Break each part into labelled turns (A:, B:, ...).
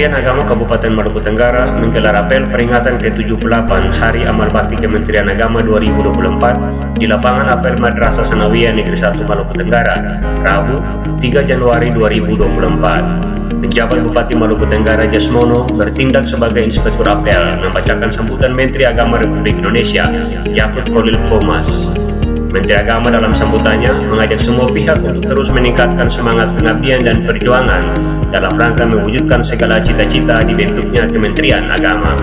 A: Kementerian Agama Kabupaten Maluku Tenggara menggelar apel peringatan ke-78 Hari Amal Bakti Kementerian Agama 2024 di lapangan apel Madrasah Sanawiyah Negeri 1 Maluku Tenggara, Rabu 3 Januari 2024. Penjabat Bupati Maluku Tenggara Jasmono bertindak sebagai inspektur apel membacakan sambutan Menteri Agama Republik Indonesia Yakut Khalil Qomas. Menteri Agama dalam sambutannya mengajak semua pihak untuk terus meningkatkan semangat pengabdian dan perjuangan dalam rangka mewujudkan segala cita-cita dibentuknya Kementerian Agama.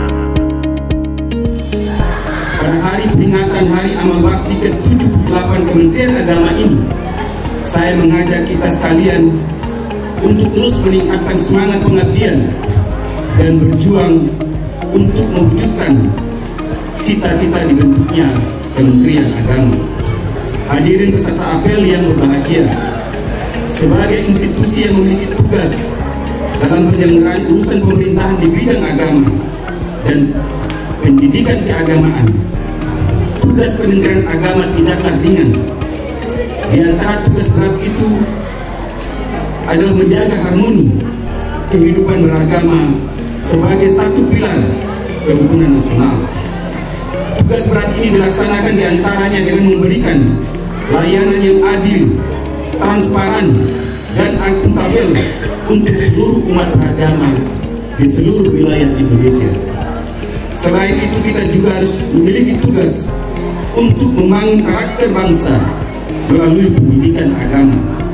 B: Pada hari peringatan Hari Amal Bakti ke-78 Kementerian Agama ini, saya mengajak kita sekalian untuk terus meningkatkan semangat pengabdian dan berjuang untuk mewujudkan cita-cita dibentuknya Kementerian Agama. Hadirin peserta apel yang berbahagia, sebagai institusi yang memiliki tugas dalam penyelenggaraan urusan pemerintahan di bidang agama dan pendidikan keagamaan, tugas Kementerian Agama tidaklah ringan. Di antara tugas berat itu adalah menjaga harmoni kehidupan beragama sebagai satu pilar kerukunan nasional. Tugas berat ini dilaksanakan diantaranya dengan memberikan layanan yang adil, transparan, dan akuntabel untuk seluruh umat beragama di seluruh wilayah Indonesia. Selain itu, kita juga harus memiliki tugas untuk membangun karakter bangsa melalui pendidikan agama.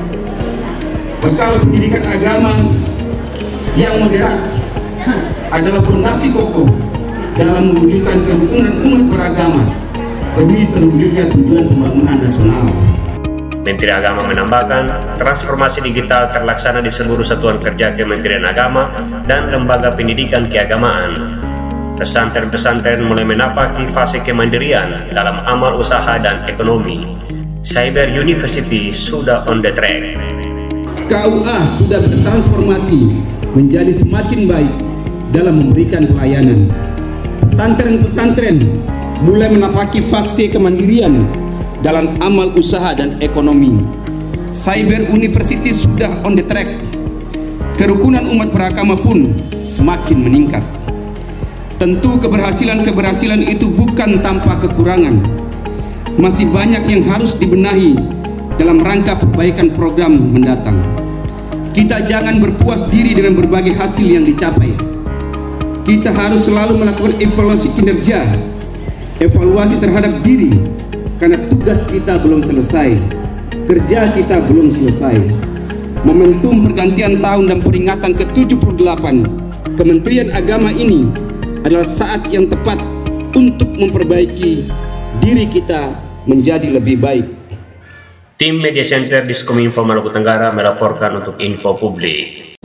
B: Bekal pendidikan agama yang moderat adalah fondasi kokoh dalam mewujudkan kerukunan umat beragama demi terwujudnya tujuan pembangunan nasional.
A: Menteri Agama menambahkan, transformasi digital terlaksana di seluruh satuan kerja Kementerian Agama dan lembaga pendidikan keagamaan. Pesantren-pesantren mulai menapaki fase kemandirian dalam amal usaha dan ekonomi. Cyber University sudah on the track.
B: KUA sudah bertransformasi menjadi semakin baik dalam memberikan pelayanan. Pesantren-pesantren mulai menapaki fase kemandirian dalam amal usaha dan ekonomi. Cyber University sudah on the track. Kerukunan umat beragama pun semakin meningkat. Tentu keberhasilan itu bukan tanpa kekurangan. Masih banyak yang harus dibenahi dalam rangka perbaikan program mendatang. Kita jangan berpuas diri dengan berbagai hasil yang dicapai. Kita harus selalu melakukan evaluasi kinerja, evaluasi terhadap diri, karena tugas kita belum selesai, kerja kita belum selesai. Momentum pergantian tahun dan peringatan ke-78 Kementerian Agama ini adalah saat yang tepat untuk memperbaiki diri kita menjadi lebih baik.
A: Tim Media Center Diskominfo Maluku Tenggara melaporkan untuk info publik.